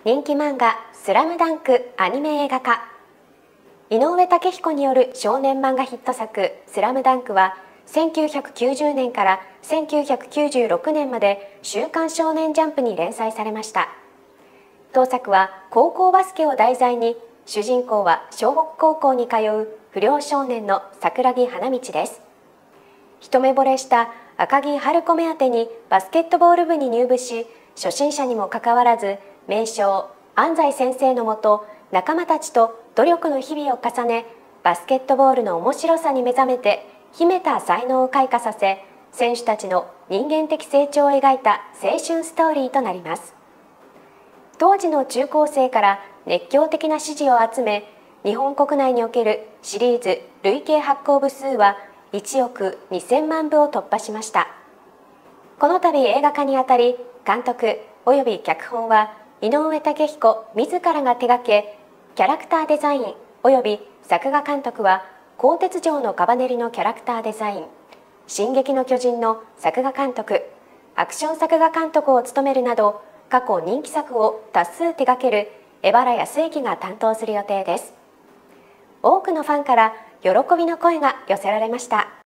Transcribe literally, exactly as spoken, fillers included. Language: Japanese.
人気漫画「スラムダンクアニメ映画化。井上武彦による少年漫画ヒット作「スラムダンクはせんきゅうひゃくきゅうじゅうねんからせんきゅうひゃくきゅうじゅうろくねんまで週刊少年ジャンプに連載されました。当作は高校バスケを題材に、主人公は湘北高校に通う不良少年の桜木花道です。一目惚れした赤木春子目当てにバスケットボール部に入部し、初心者にもかかわらず名将安西先生のもと仲間たちと努力の日々を重ね、バスケットボールの面白さに目覚めて秘めた才能を開花させ、選手たちの人間的成長を描いた青春ストーリーとなります。当時の中高生から熱狂的な支持を集め、日本国内におけるシリーズ累計発行部数はいちおくにせんまんぶを突破しました。この度映画化にあたり、監督及び脚本は井上武彦自らが手掛け、キャラクターデザイン及び作画監督は鋼鉄城のカバネリのキャラクターデザイン、進撃の巨人の作画監督、アクション作画監督を務めるなど、過去人気作を多数手掛ける江原康之が担当する予定です。多くのファンから喜びの声が寄せられました。